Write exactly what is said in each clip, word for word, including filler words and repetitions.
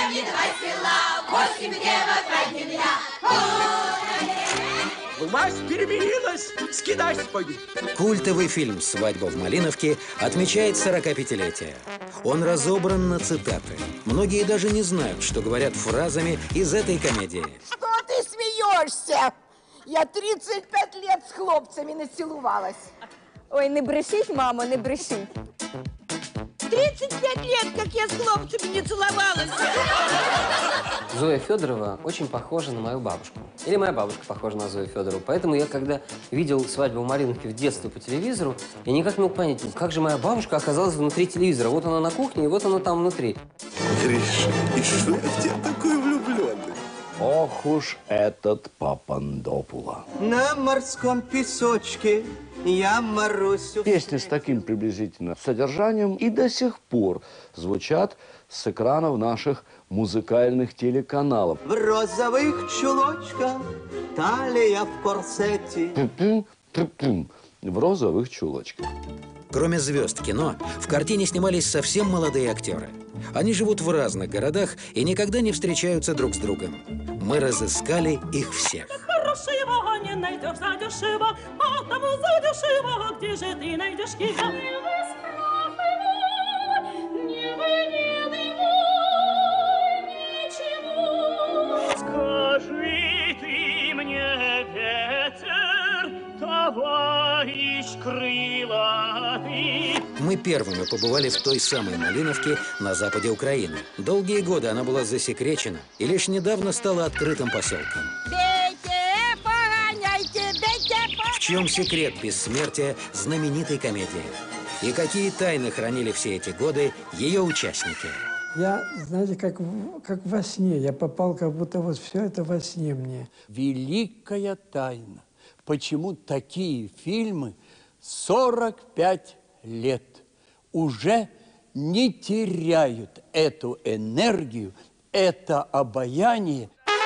мне давай села, восемь девок, ради меня. Власть переменилась, скидай спою. Культовый фильм «Свадьба в Малиновке» отмечает сорокапятилетие. Он разобран на цитаты. Многие даже не знают, что говорят фразами из этой комедии. Что ты смеешься? Я тридцать пять лет с хлопцами націлувалась. Ой, не брешіть, мамо, не брешіть. тридцать пять лет, как я с хлопцами не целовалась. Зоя Федорова очень похожа на мою бабушку. Или моя бабушка похожа на Зою Федорову. Поэтому я, когда видел «Свадьбу в Малиновке» в детстве по телевизору, я никак не мог понять, как же моя бабушка оказалась внутри телевизора. Вот она на кухне, и вот она там внутри. Гриша, и что я в тебя такой влюбленный? Ох уж этот Папандопула. На морском песочке я Марусю. Песни с таким приблизительно содержанием и до сих пор звучат с экранов наших музыкальных телеканалов. В розовых чулочках, талия в корсете. В розовых чулочках. Кроме звезд кино, в картине снимались совсем молодые актеры. Они живут в разных городах и никогда не встречаются друг с другом. Мы разыскали их всех. Хорошего не найдешь задешево, а тому задешево, где же ты найдешь его? Не вынил ничего. Скажи ты мне, ветер, товарищ крылатый. Мы первыми побывали в той самой Малиновке на западе Украины. Долгие годы она была засекречена и лишь недавно стала открытым поселком. Бейте, погоняйте, бейте, В чем секрет бессмертия знаменитой комедии? И какие тайны хранили все эти годы ее участники? Я, знаете, как, как во сне. Я попал, как будто вот все это во сне мне. Великая тайна. Почему такие фильмы сорок пять лет уже не теряют эту энергию, это обаяние.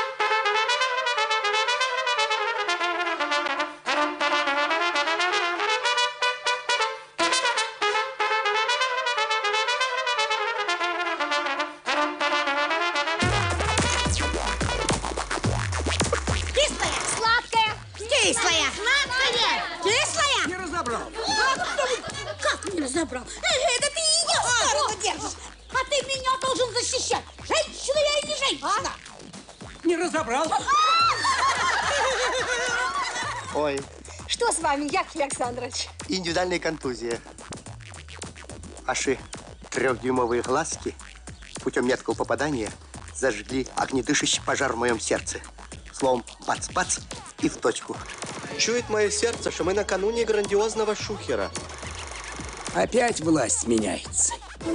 Кислая, сладкая, кислая, сладкая, кислая. Не разобрал. Как не разобрал? Это ты ее старого держишь. А ты меня должен защищать. Женщина я или женщина? Не разобрал. Ой. Что с вами, Яков Александрович? Индивидуальная контузия. Аши трехдюймовые глазки путем меткого попадания зажгли огнедышащий пожар в моем сердце. Словом, бац-бац и в точку. Чует мое сердце, что мы накануне грандиозного шухера. Опять власть меняется.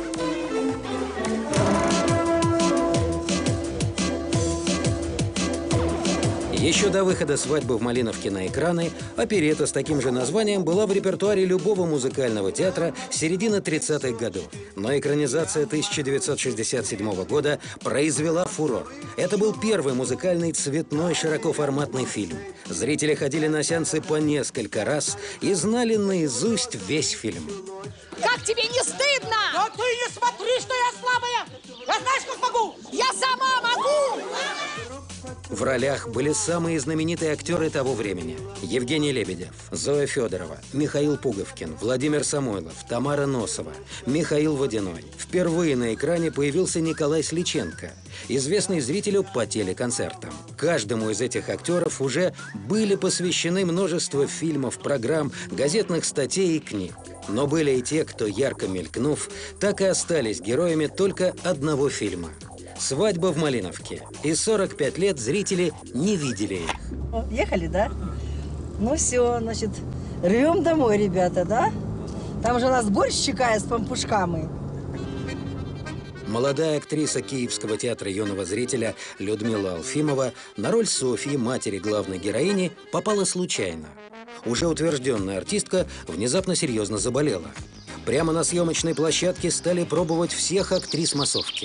Еще до выхода «Свадьбы в Малиновке» на экраны, оперетта с таким же названием была в репертуаре любого музыкального театра с середины тридцатых годов. Но экранизация тысяча девятьсот шестьдесят седьмого года произвела фурор. Это был первый музыкальный цветной широкоформатный фильм. Зрители ходили на сеансы по несколько раз и знали наизусть весь фильм. Как тебе не стыдно? Но ты не смотри, что я слабая. Я знаешь, как могу? Я сама могу. В ролях были самые знаменитые актеры того времени. Евгений Лебедев, Зоя Федорова, Михаил Пуговкин, Владимир Самойлов, Тамара Носова, Михаил Водяной. Впервые на экране появился Николай Сличенко, известный зрителю по телеконцертам. Каждому из этих актеров уже были посвящены множество фильмов, программ, газетных статей и книг. Но были и те, кто, ярко мелькнув, так и остались героями только одного фильма – «Свадьба в Малиновке». И сорок пять лет зрители не видели их. Ехали, да? Ну все, значит, рвем домой, ребята, да? Там же нас борщ чекает с пампушками. Молодая актриса Киевского театра юного зрителя Людмила Алфимова на роль Софьи, матери главной героини, попала случайно. Уже утвержденная артистка внезапно серьезно заболела. Прямо на съемочной площадке стали пробовать всех актрис массовки.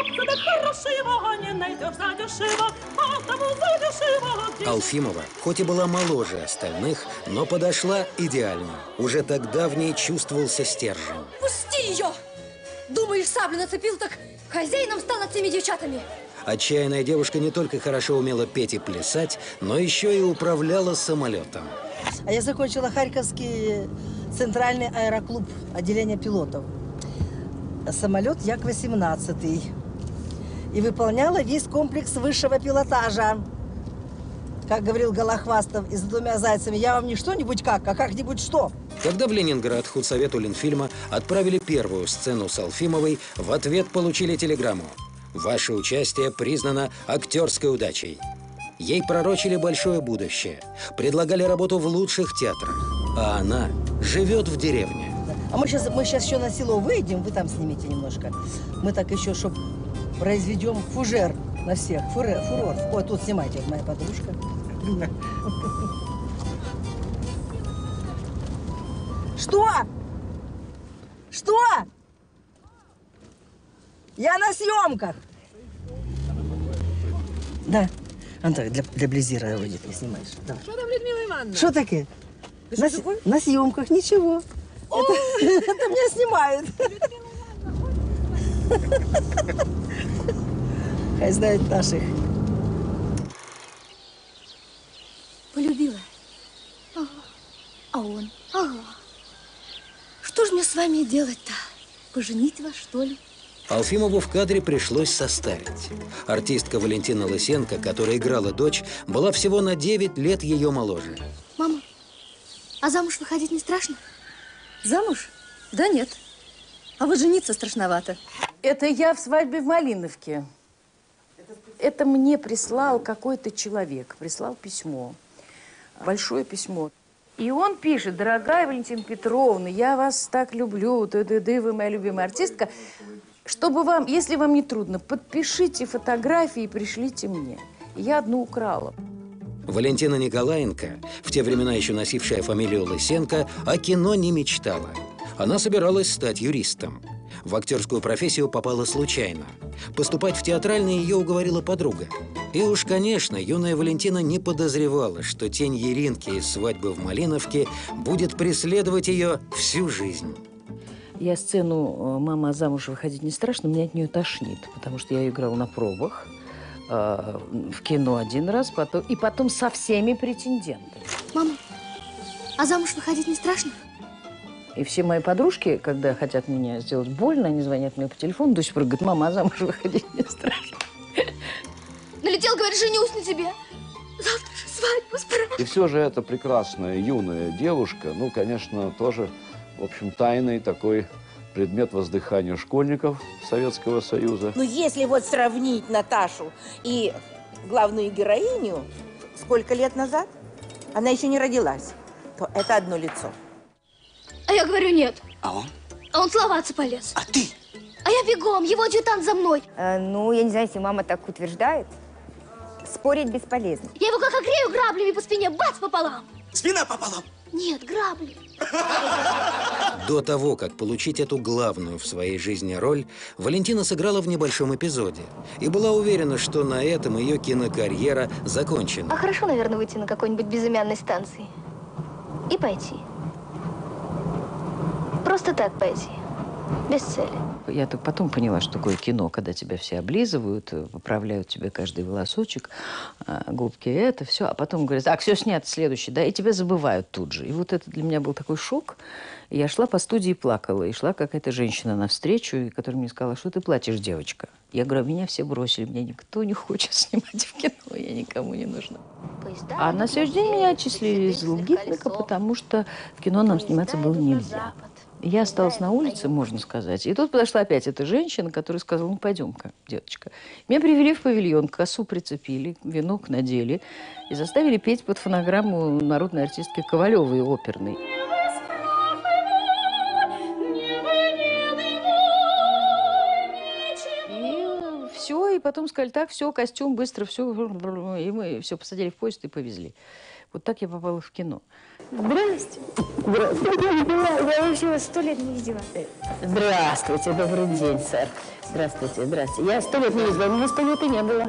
Алфимова, хоть и была моложе остальных, но подошла идеально. Уже тогда в ней чувствовался стержень. Пусти ее! Думаешь, саблю нацепил, так Хозяином стал над всеми девчатами. Отчаянная девушка не только хорошо умела петь и плясать, но еще и управляла самолетом. А я закончила Харьковский центральный аэроклуб, отделение пилотов. Самолет Як восемнадцать. И выполняла весь комплекс высшего пилотажа. Как говорил Голохвастов, и за двумя зайцами, я вам не что-нибудь как, а как-нибудь что. Когда в Ленинград худсовету Ленфильма отправили первую сцену с Алфимовой, в ответ получили телеграмму: «Ваше участие признано актерской удачей». Ей пророчили большое будущее, предлагали работу в лучших театрах, а она живет в деревне. А мы сейчас, мы сейчас еще на село выйдем, вы там снимите немножко. Мы так еще, чтоб произведем фужер на всех, фурор, фурор. Ой, тут снимайте, вот моя подружка. Что? Что? Я на съемках. Да. Антон, для, для Близира выйдет, не снимаешь. Давай. Что там, Людмила Ивановна? Что таки? На, на съемках ничего. Это, это меня снимают. Хай знают наших. Полюбила. Ага. А он? Ага. Что же мне с вами делать-то? Поженить вас, что ли? Алфимову в кадре пришлось состарить. Артистка Валентина Лысенко, которая играла дочь, была всего на девять лет ее моложе. Мама, а замуж выходить не страшно? Замуж? Да нет. А вот жениться страшновато. Это я в свадьбе в Малиновке. Это мне прислал какой-то человек, прислал письмо, большое письмо. И он пишет: дорогая Валентина Петровна, я вас так люблю, ты-ты-ты, вы моя любимая артистка. Чтобы вам, если вам не трудно, подпишите фотографии и пришлите мне. Я одну украла. Валентина Николаенко, в те времена еще носившая фамилию Лысенко, о кино не мечтала. Она собиралась стать юристом. В актерскую профессию попала случайно. Поступать в театральный ее уговорила подруга. И уж, конечно, юная Валентина не подозревала, что тень Еринки из «Свадьбы в Малиновке» будет преследовать ее всю жизнь. Я сцену «Мама, замуж выходить не страшно», меня от нее тошнит, потому что я ее играла на пробах, э, в кино один раз, потом, и потом со всеми претендентами. Мама, а замуж выходить не страшно? И все мои подружки, когда хотят меня сделать больно, они звонят мне по телефону, до сих пор говорят: мама, а замуж выходить не страшно. Налетел, говорит, женюсь на тебе. Завтра же свадьбу справа. И все же эта прекрасная юная девушка, ну, конечно, тоже, в общем, тайный такой предмет воздыхания школьников Советского Союза. Ну, если вот сравнить Наташу и главную героиню, сколько лет назад, она еще не родилась, то это одно лицо. А я говорю нет. А он? А он целоваться полез. А ты? А я бегом, его адъютант за мной. А, ну, я не знаю, если мама так утверждает. Спорить бесполезно. Я его как огрею граблями по спине, бац, пополам. Спина пополам? Нет, грабли. До того, как получить эту главную в своей жизни роль, Валентина сыграла в небольшом эпизоде и была уверена, что на этом ее кинокарьера закончена. А хорошо, наверное, выйти на какой-нибудь безымянной станции и пойти. Просто так пойти, без цели. Я только потом поняла, что такое кино, когда тебя все облизывают, поправляют тебе каждый волосочек, губки, это все, а потом говорят: так, все снято, следующий, да, и тебя забывают тут же. И вот это для меня был такой шок. Я шла по студии и плакала, и шла какая-то женщина навстречу, которая мне сказала: что ты плачешь, девочка? Я говорю: меня все бросили, меня никто не хочет снимать в кино, я никому не нужна. А на следующий день меня отчислили из Лгитника, потому что в кино нам сниматься было нельзя. Я осталась на улице, можно сказать. И тут подошла опять эта женщина, которая сказала: ну, пойдем-ка, деточка. Меня привели в павильон, косу прицепили, венок надели и заставили петь под фонограмму народной артистки Ковалевой, оперной. И все, и потом сказали: так, все, костюм, быстро, все. И мы все посадили в поезд и повезли. Вот так я попала в кино. Здрасте. Здравствуйте. Я вообще вас сто лет не видела. Здравствуйте, добрый день, сэр. Здравствуйте, здравствуйте. Я сто лет не видела, у меня сто лет и не было.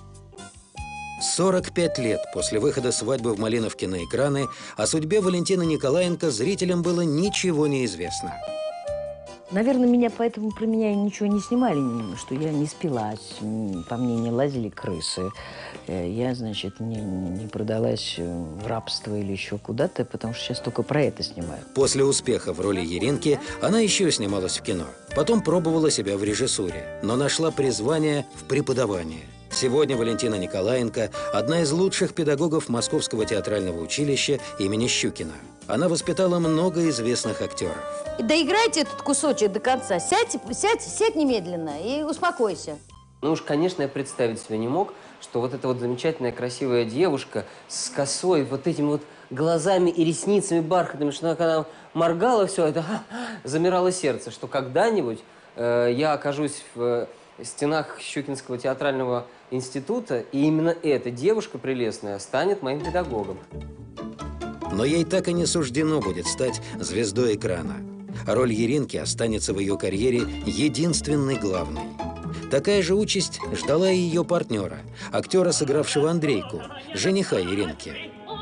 сорок пять лет после выхода «Свадьбы в Малиновке» на экраны о судьбе Валентины Николаенко зрителям было ничего не известно. Наверное, меня поэтому про меня ничего не снимали, что я не спилась, по мне не лазили крысы. Я, значит, не, не продалась в рабство или еще куда-то, потому что сейчас только про это снимаю. После успеха в роли Еринки она еще снималась в кино. Потом пробовала себя в режиссуре, но нашла призвание в преподавании. Сегодня Валентина Николаенко – одна из лучших педагогов Московского театрального училища имени Щукина. Она воспитала много известных актеров. Доиграйте этот кусочек до конца. Сядь, сядь, сядь немедленно и успокойся. Ну уж, конечно, я представить себе не мог, что вот эта вот замечательная, красивая девушка с косой, вот этими вот глазами и ресницами бархатными, что когда моргала все, это замирало сердце, что когда-нибудь э, я окажусь в э, стенах Щукинского театрального института, и именно эта девушка прелестная станет моим педагогом. Но ей так и не суждено будет стать звездой экрана. Роль Еринки останется в ее карьере единственной главной. Такая же участь ждала и ее партнера, актера, сыгравшего Андрейку, жениха Еринки.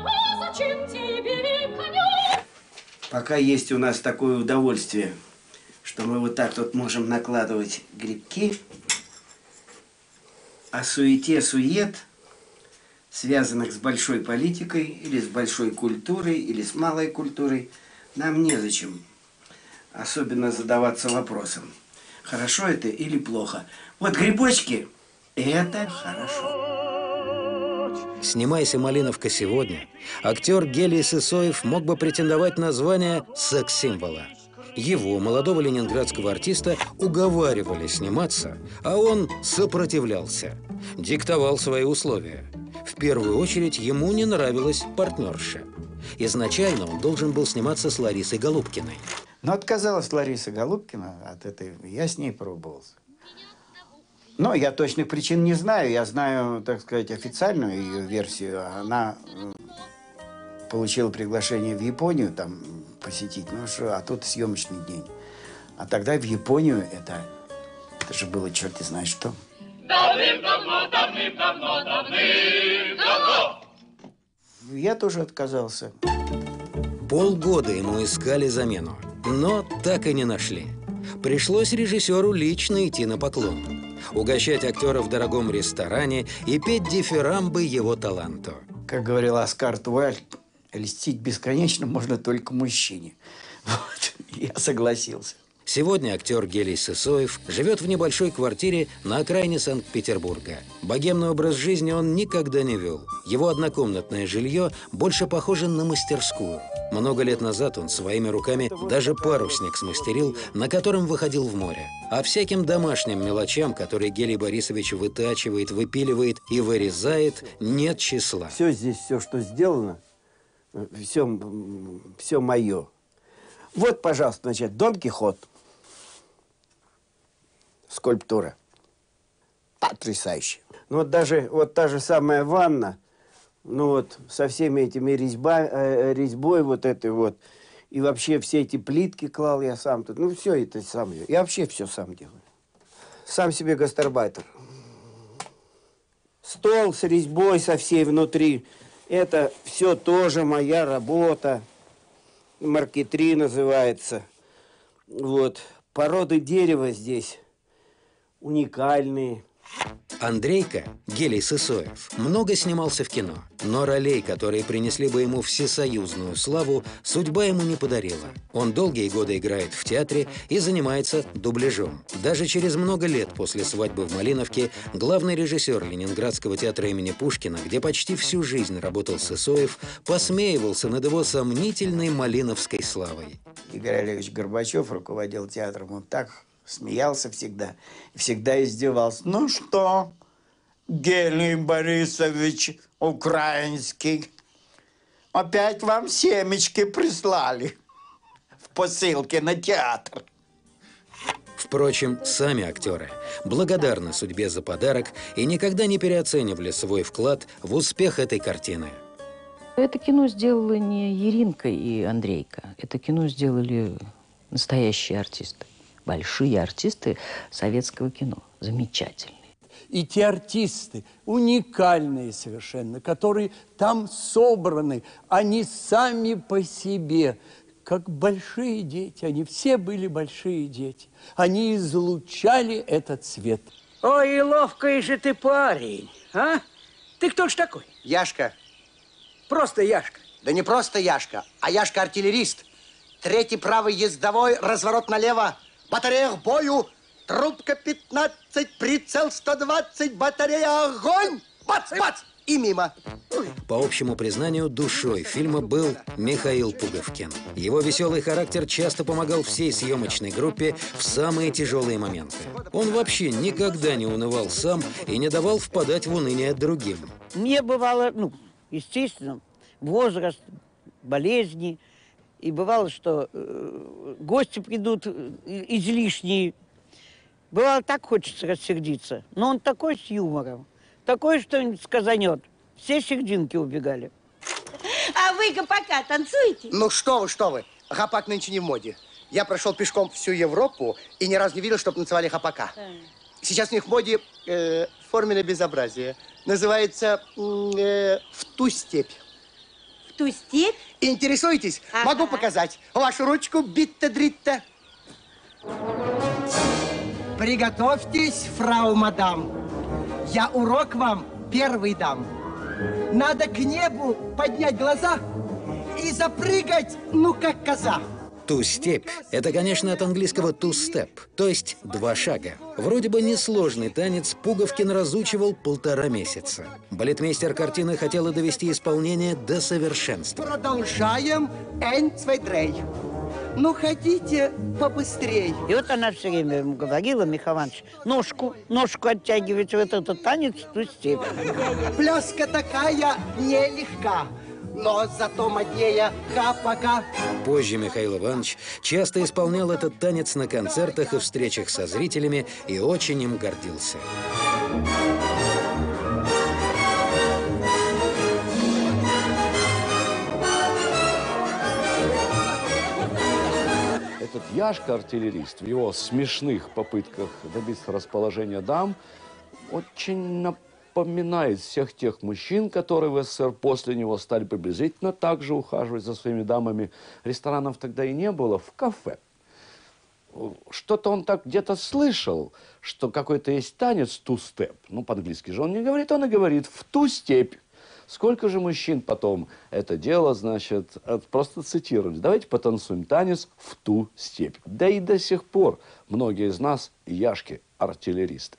Пока есть у нас такое удовольствие, что мы вот так вот можем накладывать грибки, о суете-сует, связанных с большой политикой, или с большой культурой, или с малой культурой, нам незачем особенно задаваться вопросом, хорошо это или плохо. Вот грибочки – это хорошо. «Снимайся, Малиновка, сегодня» актер Гелий Сысоев мог бы претендовать на звание секс-символа. Его, молодого ленинградского артиста, уговаривали сниматься, а он сопротивлялся, диктовал свои условия. В первую очередь ему не нравилась партнерша. Изначально он должен был сниматься с Ларисой Голубкиной. Но отказалась Лариса Голубкина от этой, я с ней пробовался. Но я точных причин не знаю, я знаю, так сказать, официальную ее версию. Она получила приглашение в Японию там посетить, ну что, а тут съемочный день. А тогда в Японию это, это же было черти знает что. Давным-давно, давным-давно, давным-давно. Я тоже отказался. Полгода ему искали замену, но так и не нашли. Пришлось режиссеру лично идти на поклон, угощать актера в дорогом ресторане и петь дифирамбы его таланту. Как говорил Оскар Уайльд, льстить бесконечно можно только мужчине. Вот, я согласился. Сегодня актер Гелий Сысоев живет в небольшой квартире на окраине Санкт-Петербурга. Богемный образ жизни он никогда не вел. Его однокомнатное жилье больше похоже на мастерскую. Много лет назад он своими руками даже парусник смастерил, на котором выходил в море. А всяким домашним мелочам, которые Гелий Борисович вытачивает, выпиливает и вырезает, нет числа. Все здесь, все, что сделано, все, все мое. Вот, пожалуйста, значит, Дон Кихот. Скульптура. Потрясающе. Ну вот даже вот та же самая ванна, ну вот со всеми этими резьба, э, резьбой вот этой вот, и вообще все эти плитки клал я сам тут. Ну все это сам я. Я вообще все сам делаю. Сам себе гастарбайтер. Стол с резьбой со всей внутри. Это все тоже моя работа. Маркетри называется. Вот. Породы дерева здесь уникальные. Андрейка, Гелий Сысоев, много снимался в кино, но ролей, которые принесли бы ему всесоюзную славу, судьба ему не подарила. Он долгие годы играет в театре и занимается дубляжом. Даже через много лет после свадьбы в Малиновке главный режиссер Ленинградского театра имени Пушкина, где почти всю жизнь работал Сысоев, посмеивался над его сомнительной малиновской славой. Игорь Олегович Горбачев руководил театром, он так смеялся всегда, всегда издевался. Ну что, Гелий Борисович Украинский, опять вам семечки прислали в посылке на театр. Впрочем, сами актеры благодарны судьбе за подарок и никогда не переоценивали свой вклад в успех этой картины. Это кино сделала не Еринка и Андрейка. Это кино сделали настоящие артисты. Большие артисты советского кино. Замечательные. И те артисты, уникальные совершенно, которые там собраны, они сами по себе, как большие дети. Они все были большие дети. Они излучали этот цвет. Ой, и ловкий же ты парень, а? Ты кто ж такой? Яшка. Просто Яшка. Да не просто Яшка, а Яшка-артиллерист. Третий правый ездовой, разворот налево, батарея к бою, трубка пятнадцать, прицел сто двадцать, батарея огонь! Бац, бац! И мимо. По общему признанию, душой фильма был Михаил Пуговкин. Его веселый характер часто помогал всей съемочной группе в самые тяжелые моменты. Он вообще никогда не унывал сам и не давал впадать в уныние другим. Мне бывало, ну, естественно, возраст, болезни. И бывало, что э, гости придут излишние. Бывало, так хочется рассердиться. Но он такой с юмором. Такое что-нибудь сказанет. Все сердинки убегали. А вы гопака танцуете? Ну что вы, что вы. Гопак нынче не в моде. Я прошел пешком всю Европу и ни разу не видел, чтобы танцевали гопака. Сейчас у них в моде э, форменное безобразие. Называется э, «В ту степь». В ту степь? Интересуетесь? Ага. Могу показать. Вашу ручку, битта-дритта. Приготовьтесь, фрау-мадам. Я урок вам первый дам. Надо к небу поднять глаза и запрыгать, ну, как коза. Ту-степь – это, конечно, от английского two-step, то есть два шага. Вроде бы несложный танец Пуговкин разучивал полтора месяца. Балетмейстер картины хотела довести исполнение до совершенства. Продолжаем. Ein, zwei, drei. Ну, хотите побыстрей. И вот она все время ему говорила, Михаил Иванович, ножку, ножку оттягивайте, вот этот танец в ту степь. Пляска такая нелегка, но зато моднее хапака. Позже Михаил Иванович часто исполнял этот танец на концертах и встречах со зрителями и очень им гордился. Этот Яшка-артиллерист в его смешных попытках добиться расположения дам очень напоминает всех тех мужчин, которые в СССР после него стали приблизительно так же ухаживать за своими дамами. Ресторанов тогда и не было, в кафе. Что-то он так где-то слышал, что какой-то есть танец two-step. Ну, по-английски же он не говорит, он и говорит в ту степь. Сколько же мужчин потом это дело, значит, просто цитировали. Давайте потанцуем танец в ту степь. Да и до сих пор многие из нас Яшки-артиллеристы.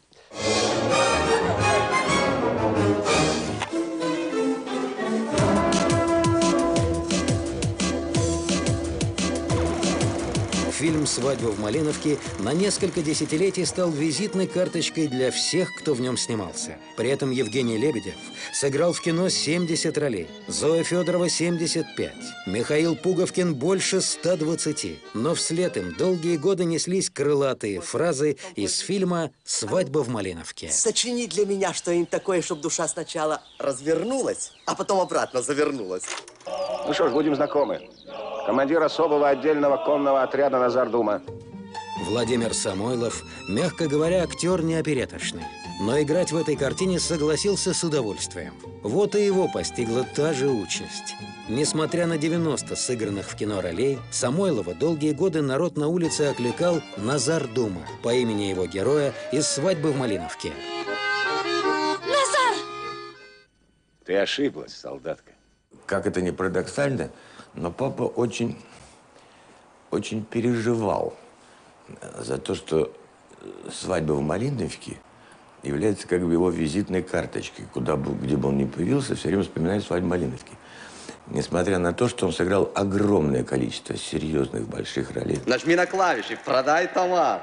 Фильм «Свадьба в Малиновке» на несколько десятилетий стал визитной карточкой для всех, кто в нем снимался. При этом Евгений Лебедев сыграл в кино семьдесят ролей, Зоя Федорова – семьдесят пять, Михаил Пуговкин – больше ста двадцати. Но вслед им долгие годы неслись крылатые фразы из фильма «Свадьба в Малиновке». Сочини для меня что-нибудь такое, чтобы душа сначала развернулась, а потом обратно завернулась. Ну что ж, будем знакомы. Командир особого отдельного конного отряда Назар Дума. Владимир Самойлов, мягко говоря, актер не опереточный. Но играть в этой картине согласился с удовольствием. Вот и его постигла та же участь. Несмотря на девяносто сыгранных в кино ролей, Самойлова долгие годы народ на улице окликал Назар Дума по имени его героя из «Свадьбы в Малиновке». Назар! Ты ошиблась, солдатка. Как это ни парадоксально, но папа очень, очень переживал за то, что «Свадьба в Малиновке» является как бы его визитной карточкой. Куда бы, где бы он ни появился, все время вспоминает «Свадьбу в Малиновке». Несмотря на то, что он сыграл огромное количество серьезных больших ролей. Нажми на клавиши, продай товар.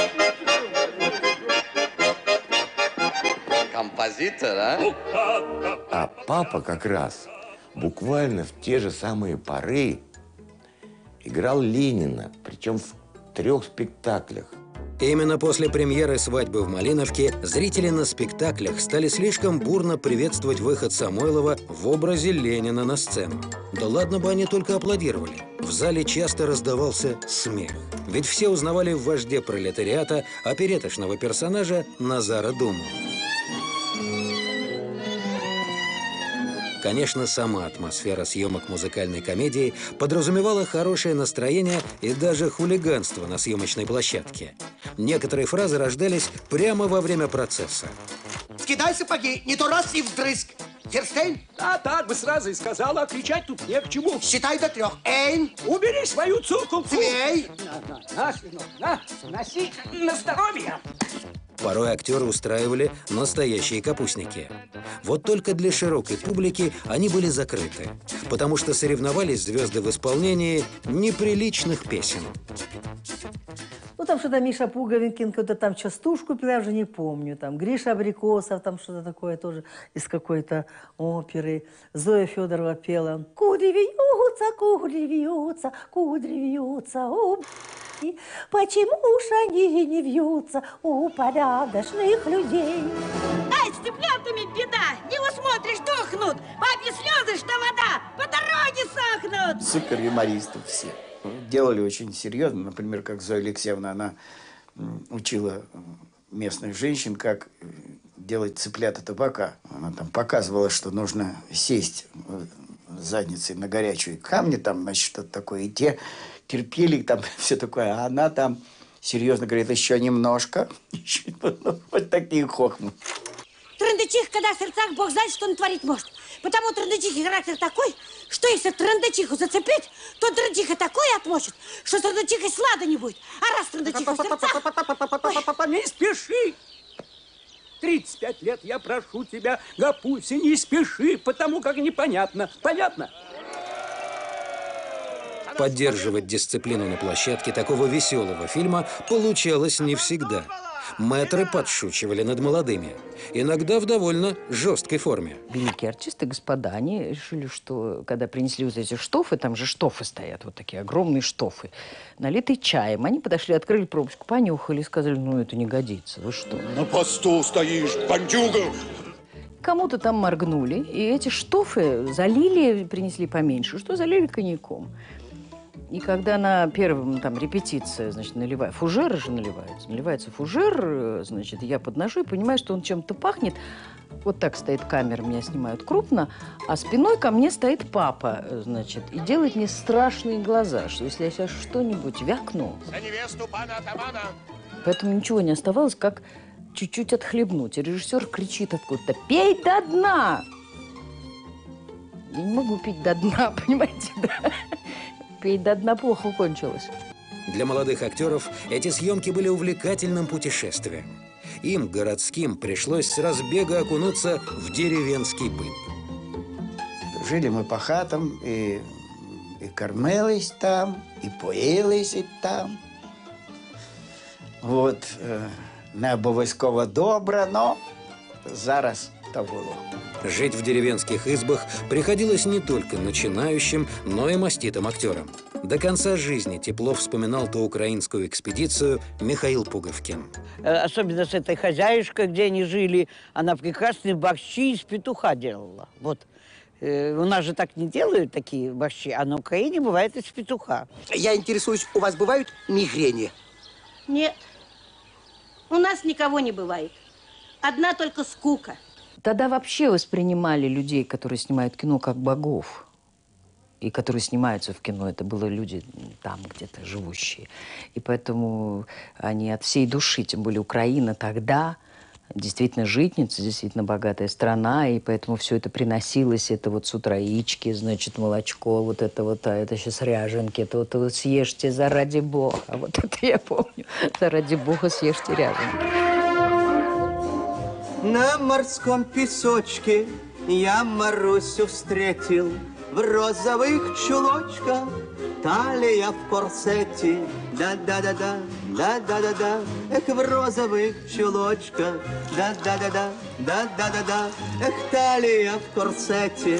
Композитор, а? А папа как раз буквально в те же самые поры играл Ленина, причем в трех спектаклях. Именно после премьеры «Свадьбы в Малиновке» зрители на спектаклях стали слишком бурно приветствовать выход Самойлова в образе Ленина на сцену. Да ладно бы они только аплодировали. В зале часто раздавался смех. Ведь все узнавали в вожде пролетариата опереточного персонажа Назара Думу. Конечно, сама атмосфера съемок музыкальной комедии подразумевала хорошее настроение и даже хулиганство на съемочной площадке. Некоторые фразы рождались прямо во время процесса. Скидай сапоги, не то раз и вдрызг. Ферштейн? А так бы сразу и сказала, а кричать тут не к чему. Считай до трех. Эйн. Убери свою цуколку. Цвей. На, на, на, сынок, на, носи на здоровье. Порой актеры устраивали настоящие капустники. Вот только для широкой публики они были закрыты, потому что соревновались звезды в исполнении неприличных песен. Ну, там что-то Миша Пуговкин, какую-то там частушку пел, я уже не помню. Там Гриша Абрикосов, там что-то такое тоже из какой-то оперы. Зоя Федорова пела. Кудри вьются, кудри вьются, кудри вьются, о, почему ж они не вьются у порядочных людей? Ай, с цыплятами беда, не усмотришь, дохнут. Папе слезы, что вода, по дороге сохнут. Супер юмористы все. Делали очень серьезно. Например, как Зоя Алексеевна, она учила местных женщин, как делать цыплята табака. Она там показывала, что нужно сесть задницей на горячие камни, там, значит, что-то такое. И те терпели, там, все такое. А она там серьезно говорит, еще немножко. Вот такие хохмы. Трындычих, когда в сердцах, Бог знает, что он творить может. Потому трындычихи характер такой, что если трындычиху зацепить, то трындычиха такое отмочит, что с трындычихой слада не будет. А раз трындычиха в сердцах... Не спеши! тридцать пять лет я прошу тебя, Гапуся, не спеши, потому как непонятно. Понятно? Поддерживать дисциплину на площадке такого веселого фильма получалось не всегда. Мэтры подшучивали над молодыми, иногда в довольно жесткой форме. Великие артисты, господа, они решили, что когда принесли вот эти штофы, там же штофы стоят, вот такие огромные штофы, налитые чаем, они подошли, открыли пробочку, понюхали и сказали, ну это не годится, вы что? На посту стоишь, бандюга! Кому-то там моргнули, и эти штофы залили, принесли поменьше, что залили коньяком. И когда на первом там репетиции, значит, наливаю, фужер же наливается, наливается фужер, значит, я подношу и понимаю, что он чем-то пахнет. Вот так стоит камера, меня снимают крупно, а спиной ко мне стоит папа, значит, и делает мне страшные глаза, что если я сейчас что-нибудь вякну, за невесту пана атамана. Поэтому ничего не оставалось, как чуть-чуть отхлебнуть. И режиссер кричит откуда-то, пей до дна! Я не могу пить до дна, понимаете, да? Петь до дна плохо кончилось. Для молодых актеров эти съемки были увлекательным путешествием. Им, городским, пришлось с разбега окунуться в деревенский быт. Жили мы по хатам, и, и кормились там, и поїлись там. От, е, не обов'язково добре, но зараз то було. Жить в деревенских избах приходилось не только начинающим, но и маститым актерам. До конца жизни тепло вспоминал ту украинскую экспедицию Михаил Пуговкин. Особенно с этой хозяюшкой, где они жили, она прекрасные борщи из петуха делала. Вот. У нас же так не делают такие борщи, а на Украине бывает из петуха. Я интересуюсь, у вас бывают мигрени? Нет, у нас никого не бывает. Одна только скука. Тогда вообще воспринимали людей, которые снимают кино, как богов. И которые снимаются в кино. Это были люди там где-то живущие. И поэтому они от всей души, тем более Украина тогда, действительно житница, действительно богатая страна. И поэтому все это приносилось. Это вот с утра яички, значит, молочко, вот это вот, а это сейчас ряженки. Это вот, вот съешьте заради Бога. Вот это я помню. Заради Бога съешьте ряженки. На морском песочке я Марусю встретил в розовых чулочках, талия в корсете, да-да-да-да, да-да-да-да, эх, в розовых чулочках, да-да-да-да, да-да-да-да, эх, талия в корсете.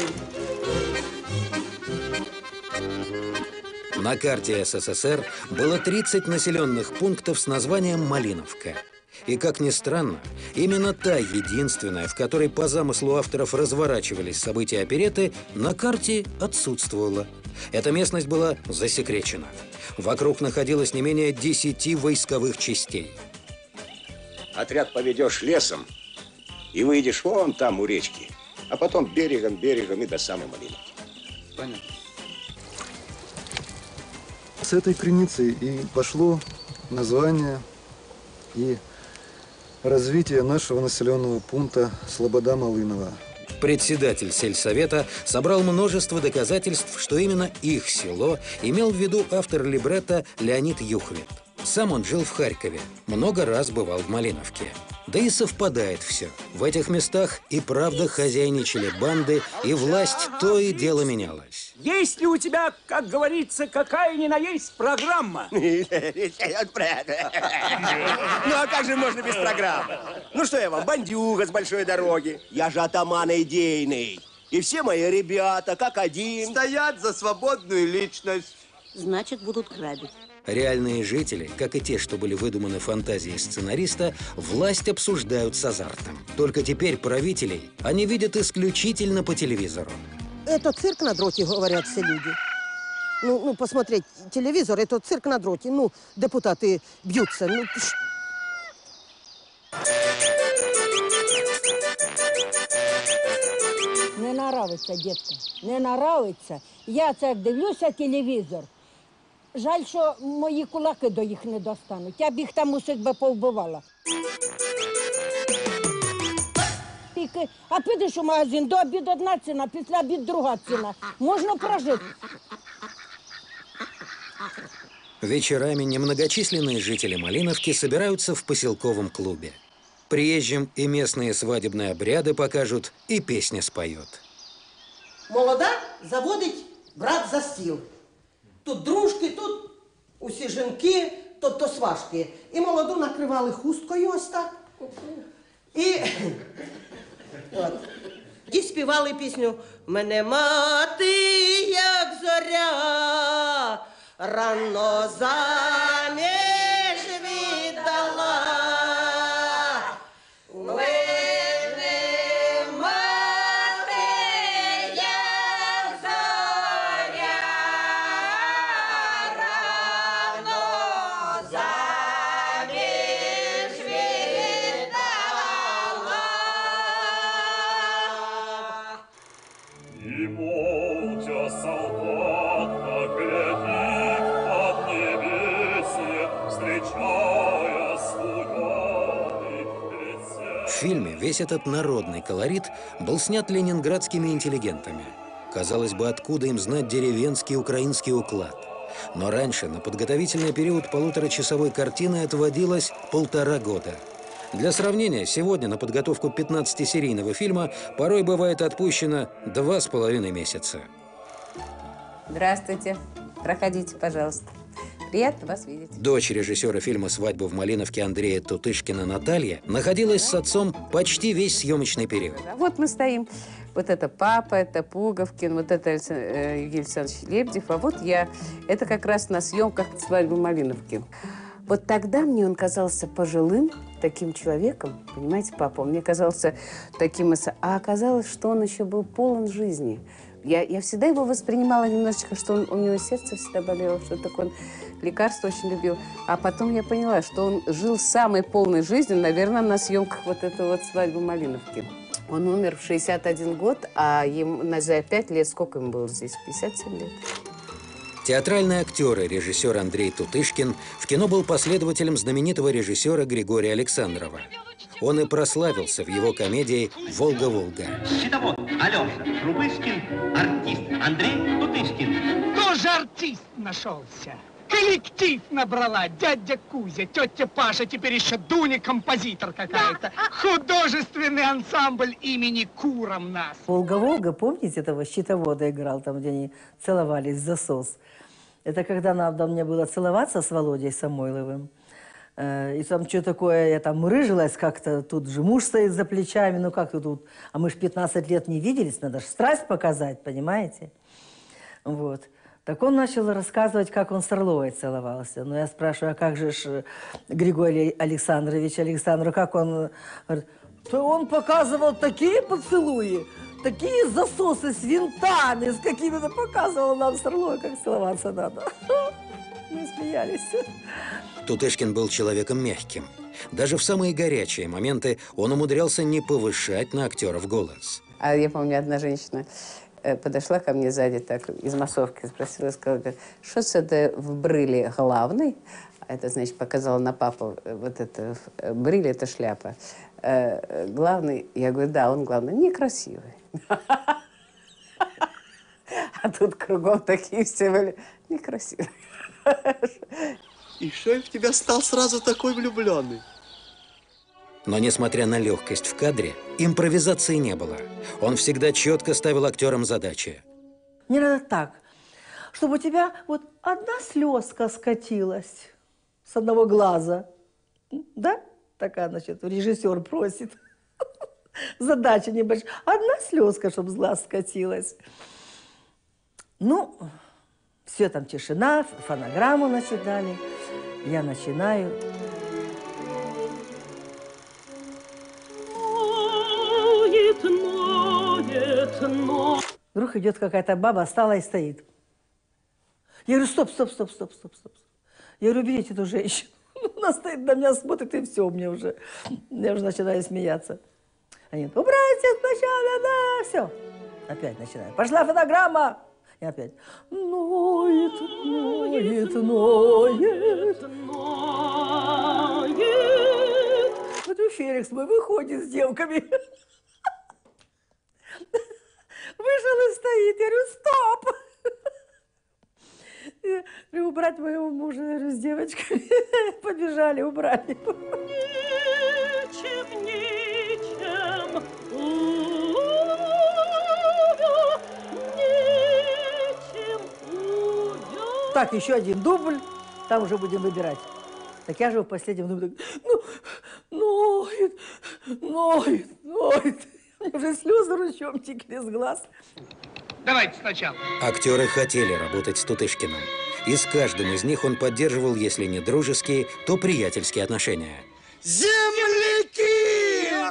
На карте СССР было тридцать населенных пунктов с названием Малиновка. И, как ни странно, именно та единственная, в которой по замыслу авторов разворачивались события оперетты, на карте отсутствовала. Эта местность была засекречена. Вокруг находилось не менее десяти войсковых частей. Отряд поведешь лесом и выйдешь вон там у речки. А потом берегом, берегом и до самой Малиновки. Понятно. С этой креницы и пошло название и развитие нашего населенного пункта Слобода-Малынова. Председатель сельсовета собрал множество доказательств, что именно их село имел в виду автор либретто Леонид Юхвит. Сам он жил в Харькове, много раз бывал в Малиновке. Да и совпадает все. В этих местах и правда хозяйничали банды, и власть то и дело менялась. Есть ли у тебя, как говорится, какая ни на есть программа? Ну, а как же можно без программы? Ну, что я вам, бандюга с большой дороги? Я же атаман идейный. И все мои ребята, как один, стоят за свободную личность. Значит, будут грабить. Реальные жители, как и те, что были выдуманы фантазией сценариста, власть обсуждают с азартом. Только теперь правителей они видят исключительно по телевизору. Это цирк на дроте, говорят все люди. Ну, ну, посмотреть телевизор, это цирк на дроте. Ну, депутаты бьются. Ну, не нравиться, дітка, не нравиться. Я це як дивлюся телевізор. Жаль, що мої кулаки до їх не достануть. Я б їх там усіх би повбивала. А підеш у магазин, до обіду одна ціна, після обіду друга ціна. Можна прожити. Вечерами немногочисленные жители Малиновки собираются в поселковом клубе. Приезжим и местные свадебные обряды покажут, и песни споют. Молода заводить брат за стіл. Тут дружки, тут усі жінки, тобто сважки. І молоду накривали хусткою ось так. І, от. І співали пісню «Мене мати, як зоря, рано заміж віддала». В фильме весь этот народный колорит был снят ленинградскими интеллигентами. Казалось бы, откуда им знать деревенский украинский уклад? Но раньше на подготовительный период полуторачасовой картины отводилось полтора года. Для сравнения, сегодня на подготовку пятнадцатисерийного фильма порой бывает отпущено два с половиной месяца. Здравствуйте. Проходите, пожалуйста. Приятно вас видеть. Дочь режиссера фильма «Свадьба в Малиновке» Андрея Тутышкина Наталья находилась с отцом почти весь съемочный период. Вот мы стоим. Вот это папа, это Пуговкин, вот это Евгений Александрович Лебедев, а вот я. Это как раз на съемках «Свадьбы в Малиновке». Вот тогда мне он казался пожилым таким человеком, понимаете, папа. Он мне казался таким... А оказалось, что он еще был полон жизни. Я, я всегда его воспринимала немножечко, что он, у него сердце всегда болело, что такое он лекарство очень любил. А потом я поняла, что он жил самой полной жизнью, наверное, на съемках вот этой вот «Свадьбы в Малиновке». Он умер в шестьдесят один год, а ему за пять лет, сколько ему было здесь? пятьдесят семь лет. Театральный актер и режиссер Андрей Тутышкин в кино был последователем знаменитого режиссера Григория Александрова. Он и прославился в его комедии «Волга-Волга». Счетовод Алеша Трубышкин, артист Андрей Тутышкин. Тоже артист нашелся. Коллектив набрала дядя Кузя, тетя Паша, теперь еще Дуня, композитор какая-то. Художественный ансамбль имени Куромнас. Волга-Волга, помните этого счетовода играл, там, где они целовались, засос? Это когда надо мне было целоваться с Володей Самойловым. И там что такое, я там рыжилась как-то, тут же муж стоит за плечами, ну как-то тут, а мы ж пятнадцать лет не виделись, надо же страсть показать, понимаете? Вот. Так он начал рассказывать, как он с Орловой целовался. Но я спрашиваю, а как же ж Григорий Александрович Александров, как он... Говорит, то он показывал такие поцелуи, такие засосы с винтами, с какими-то показывал нам с Орловой, как целоваться надо. Мы смеялись. Тутышкин был человеком мягким. Даже в самые горячие моменты он умудрялся не повышать на актеров голос. А я помню, одна женщина подошла ко мне сзади, так, из массовки, спросила, сказала, что это в брыле главный? Это, значит, показала на папу, вот это, брыль, это шляпа. Главный, я говорю, да, он главный, некрасивый. А тут кругом такие все были некрасивые. И что в тебя стал сразу такой влюбленный? Но, несмотря на легкость в кадре, импровизации не было. Он всегда четко ставил актерам задачи. Мне надо так, чтобы у тебя вот одна слезка скатилась с одного глаза. Да? Такая, значит, режиссер просит. Задача небольшая. Одна слезка, чтобы с глаз скатилась. Ну, все там тишина, фонограмму начинали. Я начинаю. Вдруг идет какая-то баба, стала и стоит. Я говорю, стоп, стоп, стоп, стоп, стоп, стоп. Я говорю, уберите эту женщину. Она стоит на меня, смотрит, и все, мне уже. Я уже начинаю смеяться. Они говорят, убрайте сначала, да, все. Опять начинаю. Пошла фонограмма. И опять. Ноет, ноет, ноет, ноет. Смотрю, Феликс мой выходит с девками. Вышел и стоит. Я говорю, стоп. Я говорю, убрать моего мужа, я говорю, с девочками. Побежали, убрали. Ничем, ничем. Так, еще один дубль, там уже будем выбирать. Так я же в последнем дубле, ну, ноет, ноет, ноет. Мне уже слезы ручьем текли с глаз. Давайте сначала. Актеры хотели работать с Тутышкиным. И с каждым из них он поддерживал, если не дружеские, то приятельские отношения. Земляки!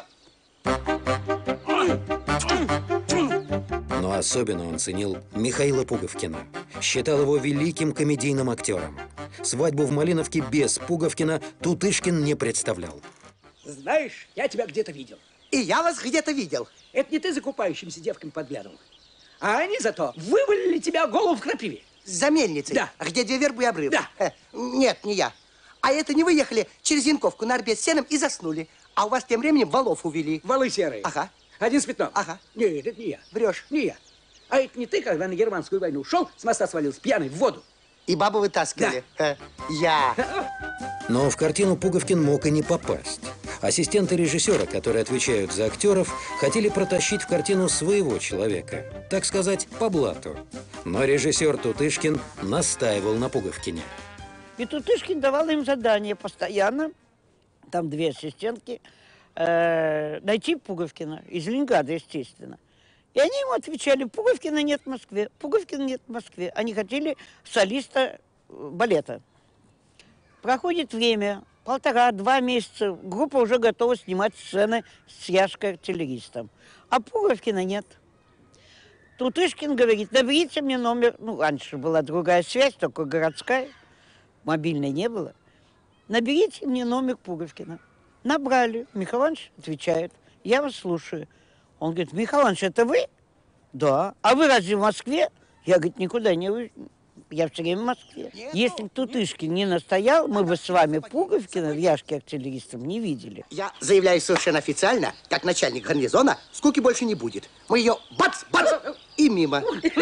Но особенно он ценил Михаила Пуговкина. Считал его великим комедийным актером. Свадьбу в Малиновке без Пуговкина Тутышкин не представлял. Знаешь, я тебя где-то видел. И я вас где-то видел. Это не ты за купающимися девками подглядывал. А они зато вывалили тебя голову в крапиве. За мельницей? Да. Где две вербы и обрыв? Да. Э, нет, не я. А это не вы ехали через Янковку на Арбе с сеном и заснули. А у вас тем временем валов увели. Валы серые. Ага. Один с пятном. Ага. Нет, это не я. Врешь. Не я. А это не ты, когда на германскую войну ушел, с моста свалился пьяный в воду. И бабу вытаскивали? Да. Э, я. Но в картину Пуговкин мог и не попасть. Ассистенты режиссера, которые отвечают за актеров, хотели протащить в картину своего человека, так сказать, по блату. Но режиссер Тутышкин настаивал на Пуговкине. И Тутышкин давал им задание постоянно, там две ассистентки, э, найти Пуговкина, из Ленинграда, естественно. И они ему отвечали, Пуговкина нет в Москве, Пуговкина нет в Москве. Они хотели солиста балета. Проходит время, полтора-два месяца, группа уже готова снимать сцены с Яшкой-артиллеристом. А Пуговкина нет. Тутышкин говорит, наберите мне номер, ну, раньше была другая связь, только городская, мобильной не было. Наберите мне номер Пуговкина. Набрали. Михаил Иванович отвечает, я вас слушаю. Он говорит, Михаил Иванович, это вы? Да. А вы разве в Москве? Я, говорит, никуда не уезжаю. Я все время в Москве. Нет, Если бы Тутышкин не настоял, мы бы с вами Пуговкина в Яшке артиллеристом не видели. Я заявляю совершенно официально, как начальник гарнизона, скуки больше не будет. Мы ее бац, бац и мимо.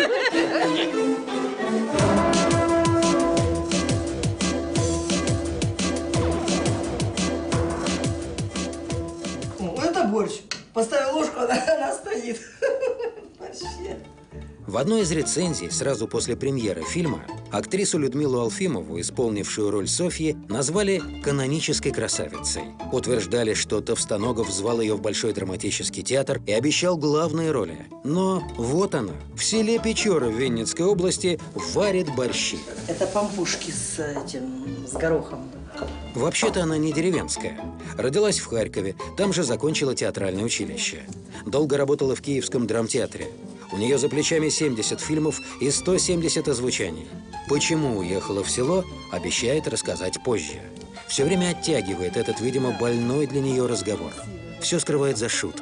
Это борщ. Поставил ложку, она, она стоит. Вообще. В одной из рецензий, сразу после премьеры фильма, актрису Людмилу Алфимову, исполнившую роль Софьи, назвали канонической красавицей. Утверждали, что Товстоногов звал ее в Большой драматический театр и обещал главные роли. Но вот она, в селе Печоры в Винницкой области, варит борщи. Это пампушки с этим, с горохом. Вообще-то она не деревенская. Родилась в Харькове, там же закончила театральное училище. Долго работала в Киевском драмтеатре. У нее за плечами семьдесят фильмов и сто семьдесят озвучаний. Почему уехала в село, обещает рассказать позже. Все время оттягивает этот, видимо, больной для нее разговор. Все скрывает за шуткой.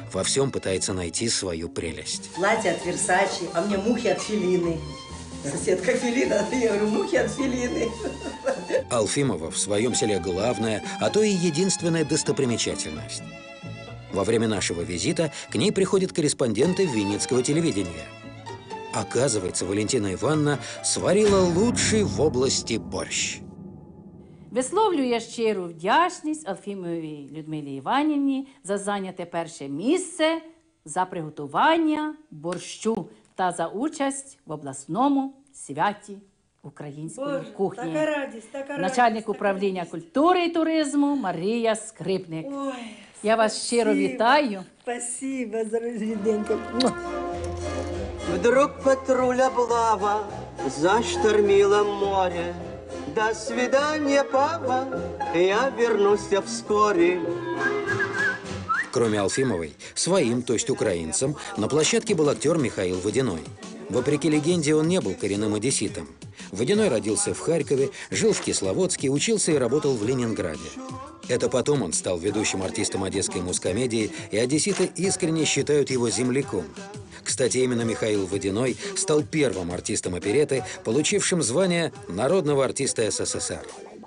Во всем пытается найти свою прелесть. Платье от Версачи, а мне мухи от Фелины. Соседка Фелина, я говорю, мухи от Фелины. Алфимова в своем селе главная, а то и единственная достопримечательность. Во время нашего визита к ней приходят корреспонденты Винницкого телевидения. Оказывается, Валентина Ивановна сварила лучший в области борщ. Висловлюю щиру вдячність Алфімовій Людмилі Іванівні за зайняте перше місце, за приготування борщу та за участь в обласному святі української Боже, кухні. така радість, така радість, Начальник така управління культури і туризму Марія Скрипник. Ой, Я вас щиро спасибо, вітаю. Спасибо, Ріденька. Вдруг патруль облава заштормило море. До свидания, папа, я вернусь вскоре. Кроме Алфимовой, своим, то есть украинцем, на площадке был актер Михаил Водяной. Вопреки легенде, он не был коренным одесситом. Водяной родился в Харькове, жил в Кисловодске, учился и работал в Ленинграде. Это потом он стал ведущим артистом одесской мускомедии, и одесситы искренне считают его земляком. Кстати, именно Михаил Водяной стал первым артистом оперетты, получившим звание народного артиста СССР.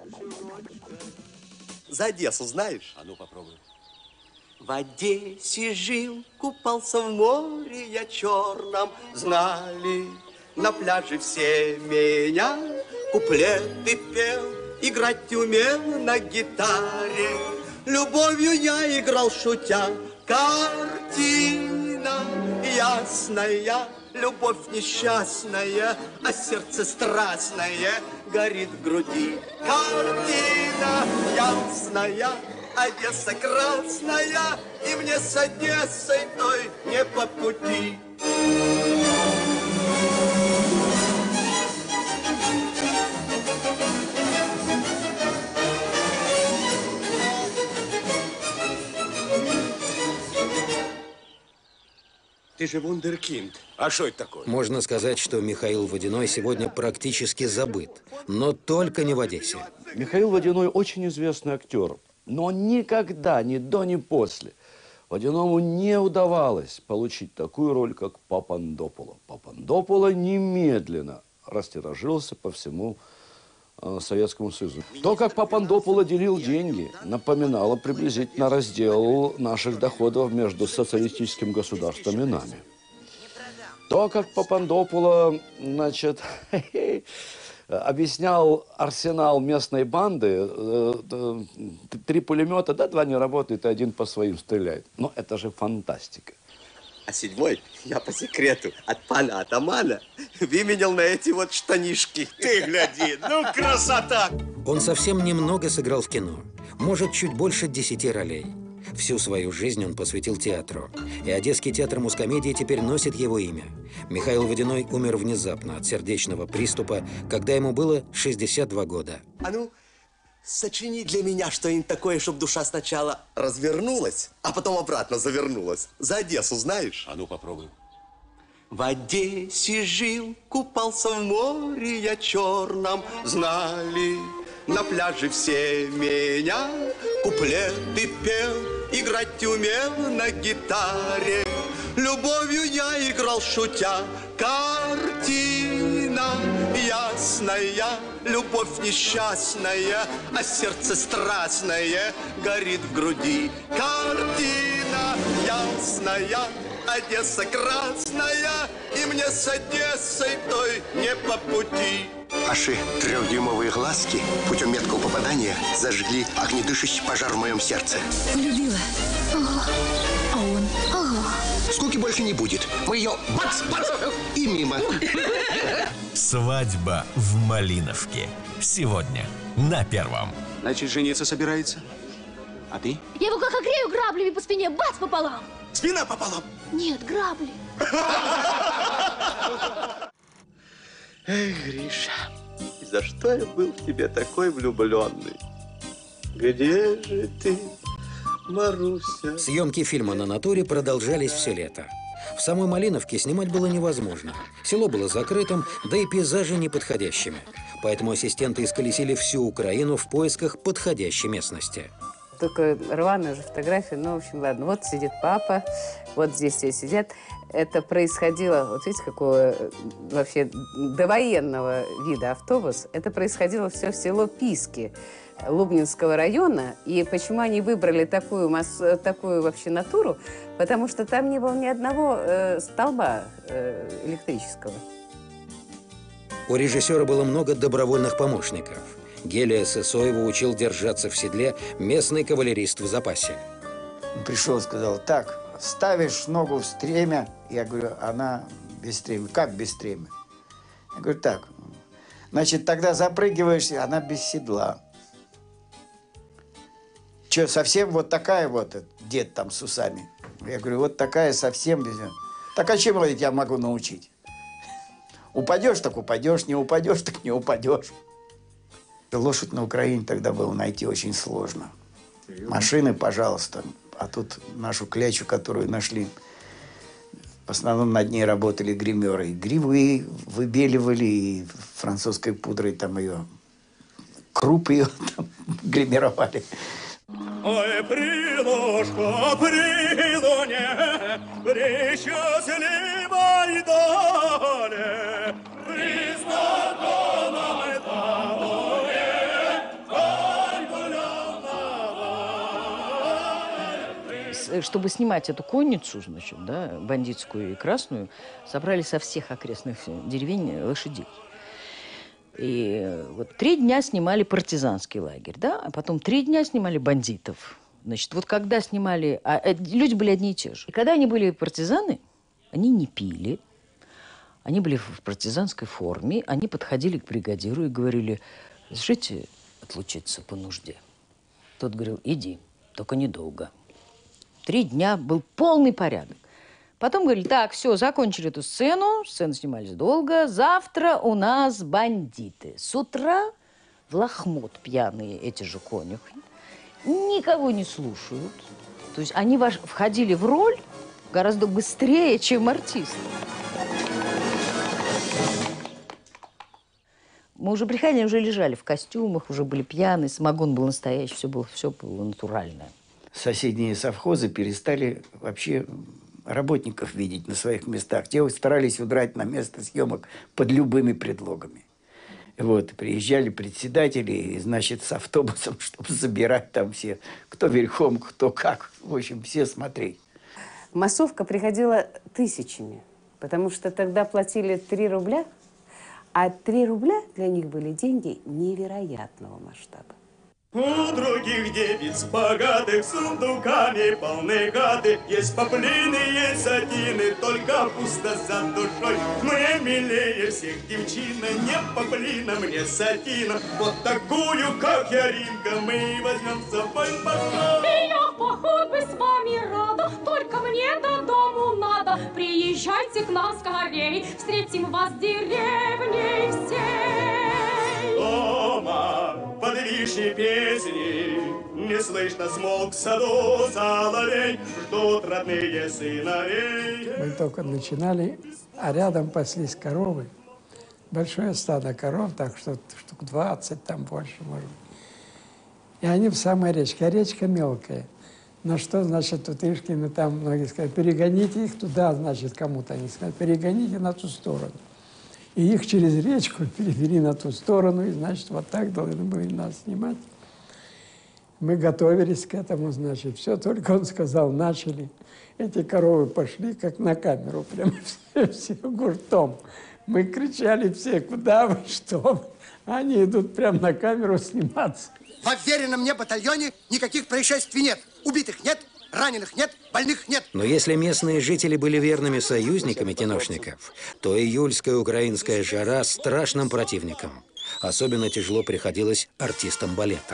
За Одессу знаешь? А ну попробуй. В Одессе жил, купался в море я черном. Знали на пляже все меня, куплеты пел, играть умел на гитаре. Любовью я играл, шутя, картина ясная, любовь несчастная, а сердце страстное горит в груди. Картина ясная, Одесса красная, и мне с Одессой той не по пути. Ты же вундеркинд. А что это такое? Можно сказать, что Михаил Водяной сегодня практически забыт. Но только не в Одессе. Михаил Водяной очень известный актер. Но никогда, ни до, ни после, Водяному не удавалось получить такую роль, как Папандополо. Папандополо немедленно растиражился по всему э, Советскому Союзу. То, как Папандополо делил деньги, напоминало приблизительно раздел наших доходов между социалистическим государством и нами. То, как Папандополо, значит, объяснял арсенал местной банды, три пулемета, да, два не работают, и один по своим стреляет. Но это же фантастика. А седьмой я по секрету от пана атамана выменял на эти вот штанишки. Ты гляди, ну красота! Он совсем немного сыграл в кино. Может, чуть больше десяти ролей. Всю свою жизнь он посвятил театру. И Одесский театр мускомедии теперь носит его имя. Михаил Водяной умер внезапно от сердечного приступа, когда ему было шестьдесят два года. А ну, сочини для меня что-нибудь такое, чтобы душа сначала развернулась, а потом обратно завернулась. За Одессу знаешь? А ну попробуй. В Одессе жил, купался в море я черном. Знали на пляже все меня, куплеты пел, играть умел на гитаре. Любовью я играл, шутя, картина ясная, любовь несчастная, а сердце страстное горит в груди. Картина ясная, Одесса красная, и мне с Одессой той не по пути. Ваши трехдюймовые глазки путем меткого попадания зажгли огнедышащий пожар в моем сердце. Полюбила. Ага. А он? Ага. Скуки больше не будет. Мы ее бац, бац, и мимо. Свадьба в Малиновке. Сегодня на Первом. Значит, жениться собирается? А ты? Я его как огрею граблями по спине, бац, пополам. Спина пополам? Нет, грабли. Эй, Гриша, за что я был в тебе такой влюбленный? Где же ты, Маруся? Съемки фильма «На натуре» продолжались все лето. В самой Малиновке снимать было невозможно. Село было закрытым, да и пейзажи неподходящими. Поэтому ассистенты исколесили всю Украину в поисках подходящей местности. только рваная уже фотография. Ну, в общем, ладно. Вот сидит папа, вот здесь все сидят. Это происходило, вот видите, какого вообще довоенного вида автобус. Это происходило все в село Писки Лубнинского района. И почему они выбрали такую, масс... такую вообще натуру? Потому что там не было ни одного э, столба э, электрического. У режиссера было много добровольных помощников. Гелия Сысоева учил держаться в седле местный кавалерист в запасе. Он пришел и сказал: так, ставишь ногу в стремя. Я говорю: она без стремя. Как без стремя? Я говорю: так, значит, тогда запрыгиваешь, она без седла. Че, совсем вот такая вот, дед там с усами? Я говорю: вот такая совсем без... Так а чем я тебя могу научить? Упадешь, так упадешь, не упадешь, так не упадешь. Лошадь на Украине тогда было найти очень сложно. Машины, пожалуйста. А тут нашу клячу, которую нашли, в основном над ней работали гримеры. Гривы выбеливали, и французской пудрой там ее, круп ее там гримировали. Ой, при ложку, при луне, при счастливой доле, при знакомом табуре, конь гулял на... Чтобы снимать эту конницу, значит, да, бандитскую и красную, собрали со всех окрестных деревень лошадей. И вот три дня снимали партизанский лагерь, да, а потом три дня снимали бандитов. Значит, вот когда снимали... А, а, люди были одни и те же. И когда они были партизаны, они не пили, они были в партизанской форме, они подходили к бригадиру и говорили: разрешите отлучиться по нужде? Тот говорил: иди, только недолго. Три дня был полный порядок. Потом говорили: так, все, закончили эту сцену, сцены снимались долго, завтра у нас бандиты. С утра в лохмот пьяные эти же конюхи, никого не слушают. То есть они входили в роль гораздо быстрее, чем артисты. Мы уже приходили, уже лежали в костюмах, уже были пьяные, самогон был настоящий, все было, все было натуральное. Соседние совхозы перестали вообще работников видеть на своих местах. Те старались удрать на место съемок под любыми предлогами. Вот, приезжали председатели, и, значит, с автобусом, чтобы забирать там все, кто верхом, кто как. В общем, все смотреть. Массовка приходила тысячами, потому что тогда платили три рубля, а три рубля для них были деньги невероятного масштаба. У других девиц богатых сундуками полны хаты, есть поплины, есть сатины, только пусто за душой. Мне милее всех девчина, не поплина, мне сатина. Вот такую, как Яринка, мы возьмем с собой в поход. И я в поход бы с вами рада, только мне до дому надо. Приезжайте к нам скорей, встретим вас в деревне всей. Дома под вишней песни не слышно смолк в саду соловей, ждут родные сыновей. Мы только начинали, а рядом паслись коровы. Большое стадо коров, так что штук двадцать, там больше, может быть. И они в самой речке, а речка мелкая. На что, значит, тут Ишкины там многие сказали: перегоните их туда, значит, кому-то они сказали: перегоните на ту сторону. И их через речку перевели на ту сторону, и, значит, вот так должны были нас снимать. Мы готовились к этому, значит, все, только он сказал, начали. Эти коровы пошли, как на камеру, прямо все, все гуртом. Мы кричали все: куда вы, что вы? Они идут прямо на камеру сниматься. В уверенном мне батальоне никаких происшествий нет. Убитых нет, раненых нет, больных нет. Но если местные жители были верными союзниками киношников, то июльская украинская жара страшным противником. Особенно тяжело приходилось артистам балета.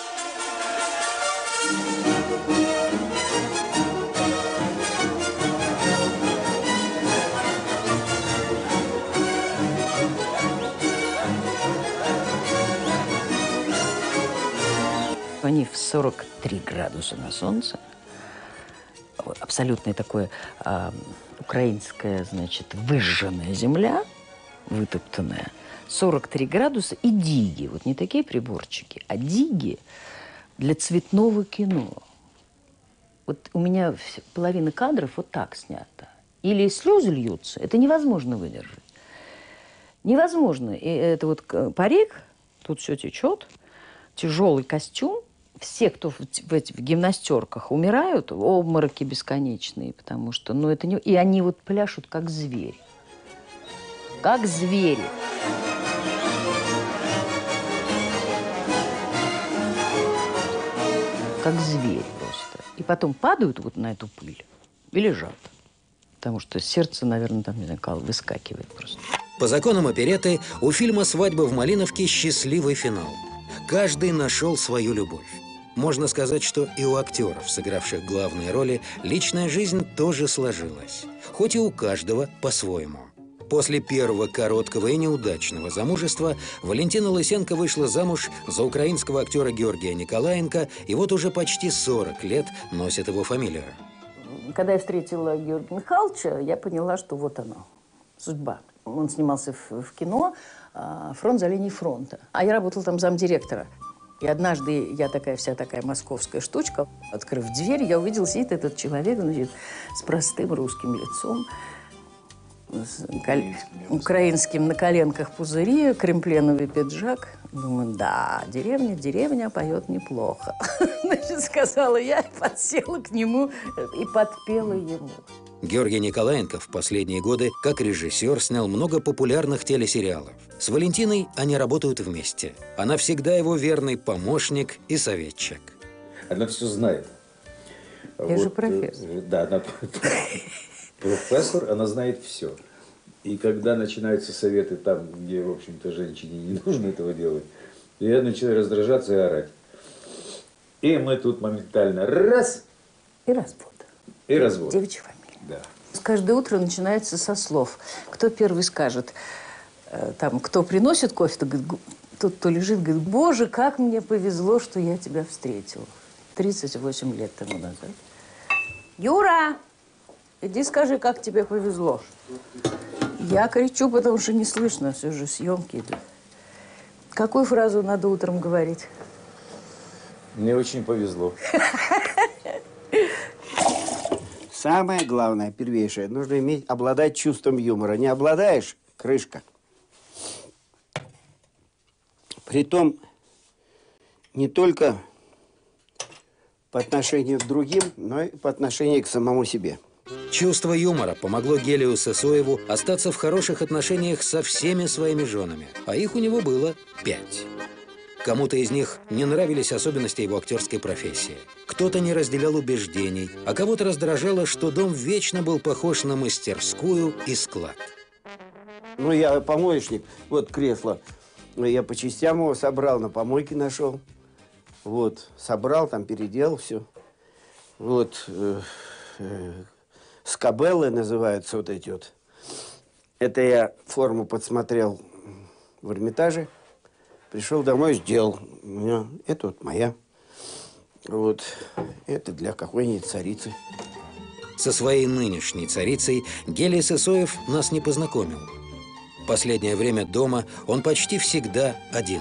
Они в сорок три градуса на солнце. Абсолютно такое э, украинская, значит, выжженная земля, вытоптанная. сорок три градуса и диги. Вот не такие приборчики, а диги. для цветного кино. Вот у меня половина кадров вот так снята. Или слезы льются, это невозможно выдержать. Невозможно. И это вот парик, тут все течет, тяжелый костюм. Все, кто в, в, в гимнастерках умирают, обмороки бесконечные, потому что, ну, это не... И они вот пляшут, как звери. Как звери. Как звери просто. И потом падают вот на эту пыль и лежат. Потому что сердце, наверное, там, не знаю, выскакивает просто. По законам оперетты у фильма «Свадьба в Малиновке» счастливый финал. Каждый нашел свою любовь. Можно сказать, что и у актеров, сыгравших главные роли, личная жизнь тоже сложилась. Хоть и у каждого по-своему. После первого короткого и неудачного замужества Валентина Лысенко вышла замуж за украинского актера Георгия Николаенко, и вот уже почти сорок лет носит его фамилию. Когда я встретила Георгия Михайловича, я поняла, что вот оно, судьба. Он снимался в, в кино «Фронт за линией фронта». А я работала там замдиректора. И однажды я такая вся такая московская штучка, открыв дверь, я увидела, сидит этот человек, значит, с простым русским лицом, с кол... украинским на коленках пузыри, кремпленовый пиджак. Думаю, да, деревня, деревня поет неплохо. Значит, сказала я, и подсела к нему и подпела ему. Георгий Николаенко в последние годы как режиссер снял много популярных телесериалов. С Валентиной они работают вместе. Она всегда его верный помощник и советчик. Она все знает. Я вот, же профессор. Да, она профессор, она знает все. И когда начинаются советы там, где, в общем-то, женщине не нужно этого делать, я начинаю раздражаться и орать. И мы тут моментально раз. И развод. И развод. Девичья фамилия. Да. Каждое утро начинается со слов. Кто первый скажет, э, там, кто приносит кофе, то говорит, тот, кто лежит, говорит, боже, как мне повезло, что я тебя встретил. тридцать восемь лет тому назад. Юра, иди скажи, как тебе повезло. Я кричу, потому что не слышно, все же съемки идут. Какую фразу надо утром говорить? Мне очень повезло. Самое главное, первейшее, нужно иметь, обладать чувством юмора. Не обладаешь – крышка. Притом, не только по отношению к другим, но и по отношению к самому себе. Чувство юмора помогло Гелию Сысоеву остаться в хороших отношениях со всеми своими женами. А их у него было пять. Кому-то из них не нравились особенности его актерской профессии. Кто-то не разделял убеждений, а кого-то раздражало, что дом вечно был похож на мастерскую и склад. Ну, я помоечник, вот кресло. Я по частям его собрал, на помойке нашел. Вот, собрал, там переделал все. Вот, э, э, скабеллы называются вот эти вот. Это я форму подсмотрел в Эрмитаже. Пришел домой, сделал. У меня, это вот моя. Вот. Это для какой-нибудь царицы. Со своей нынешней царицей Гелий Сысоев нас не познакомил. Последнее время дома он почти всегда один.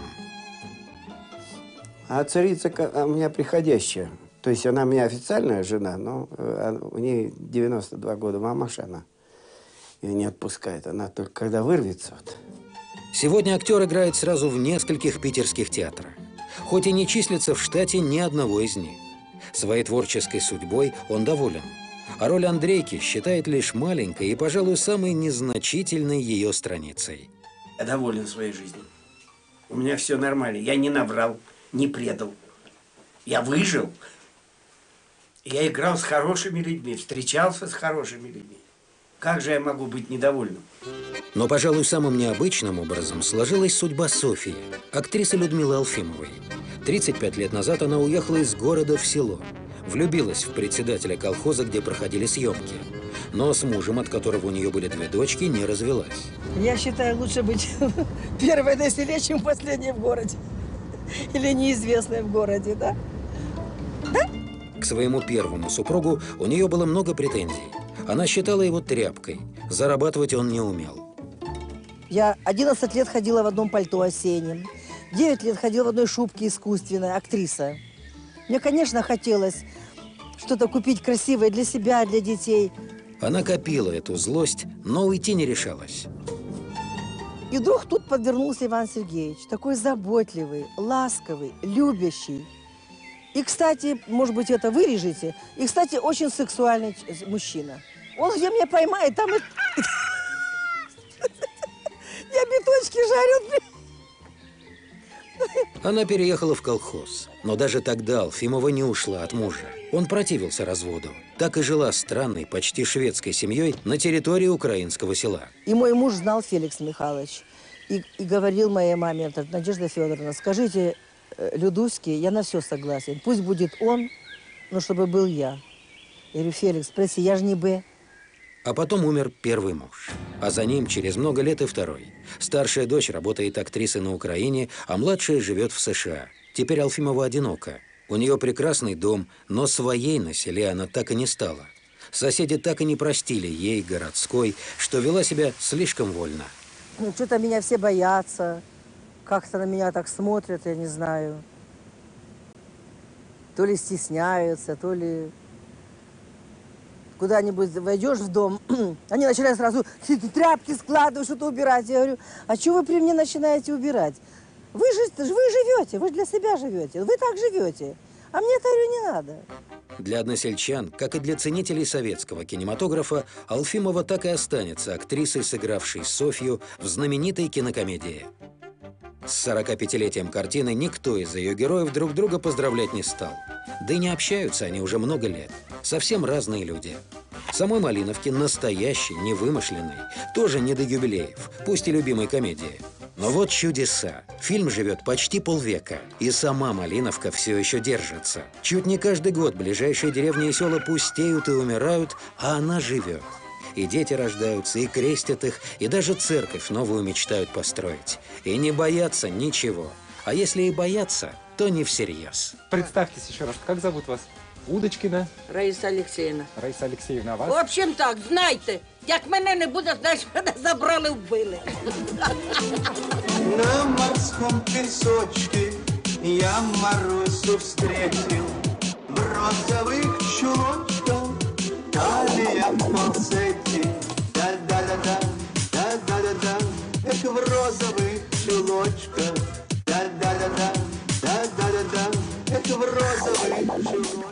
А царица у меня приходящая. То есть она у меня официальная жена, но у нее девяносто два года мамаша, она ее не отпускает. Она только когда вырвется. Вот. Сегодня актер играет сразу в нескольких питерских театрах, хоть и не числится в штате ни одного из них. Своей творческой судьбой он доволен, а роль Андрейки считает лишь маленькой и, пожалуй, самой незначительной ее страницей. Я доволен своей жизнью. У меня все нормально. Я не наврал, не предал. Я выжил. Я играл с хорошими людьми, встречался с хорошими людьми. Как же я могу быть недовольным? Но, пожалуй, самым необычным образом сложилась судьба Софьи, актрисы Людмилы Алфимовой. тридцать пять лет назад она уехала из города в село. Влюбилась в председателя колхоза, где проходили съемки. Но с мужем, от которого у нее были две дочки, не развелась. Я считаю, лучше быть первой на селе, чем последней в городе. Или неизвестной в городе, да? Да? К своему первому супругу у нее было много претензий. Она считала его тряпкой. Зарабатывать он не умел. Я одиннадцать лет ходила в одном пальто осеннем. девять лет ходила в одной шубке искусственной, актриса. Мне, конечно, хотелось что-то купить красивое для себя, для детей. Она копила эту злость, но уйти не решалась. И вдруг тут подвернулся Иван Сергеевич, такой заботливый, ласковый, любящий. И, кстати, может быть, это вырежете, и, кстати, очень сексуальный мужчина. Он где меня поймает, там и... Я биточки жарю. Она переехала в колхоз. Но даже тогда Алфимова не ушла от мужа. Он противился разводу. Так и жила странной, почти шведской семьей на территории украинского села. И мой муж знал Феликс Михайлович. И, и говорил моей маме, Надежда Федоровна, скажите Людуське, я на все согласен. Пусть будет он, но чтобы был я. Я говорю, Феликс, спроси, я же не Б. А потом умер первый муж. А за ним через много лет и второй. Старшая дочь работает актрисой на Украине, а младшая живет в США. Теперь Алфимова одинока. У нее прекрасный дом, но своей на селе она так и не стала. Соседи так и не простили ей, городской, что вела себя слишком вольно. Ну, что-то меня все боятся. Как-то на меня так смотрят, я не знаю. То ли стесняются, то ли... Куда-нибудь войдешь в дом, они начинают сразу тряпки складывать, что-то убирать. Я говорю, а что вы при мне начинаете убирать? Вы же вы живете, вы для себя живете, вы так живете. А мне это, говорю, не надо. Для односельчан, как и для ценителей советского кинематографа, Алфимова так и останется актрисой, сыгравшей Софью в знаменитой кинокомедии. С сорокапятилетием картины никто из ее героев друг друга поздравлять не стал. Да и не общаются они уже много лет. Совсем разные люди. Самой Малиновке настоящий, невымышленный, тоже не до юбилеев, пусть и любимой комедии. Но вот чудеса. Фильм живет почти полвека, и сама Малиновка все еще держится. Чуть не каждый год ближайшие деревни и села пустеют и умирают, а она живет. И дети рождаются, и крестят их, и даже церковь новую мечтают построить. И не боятся ничего. А если и боятся, то не всерьез. Представьтесь еще раз, как зовут вас? Удочкина? Раїса Олексіївна. Раїса Олексіївна, а вас? В общем так, знайте, як мене не буде, значить мене забрали, вбили. На морском песочке я Марусю встретил в розовых чулочках, талия в фалсете, да-да-да-да, да-да-да-да, эх, в розовых чулочках, да-да-да-да, да-да-да-да, эх, в розовых чулочках.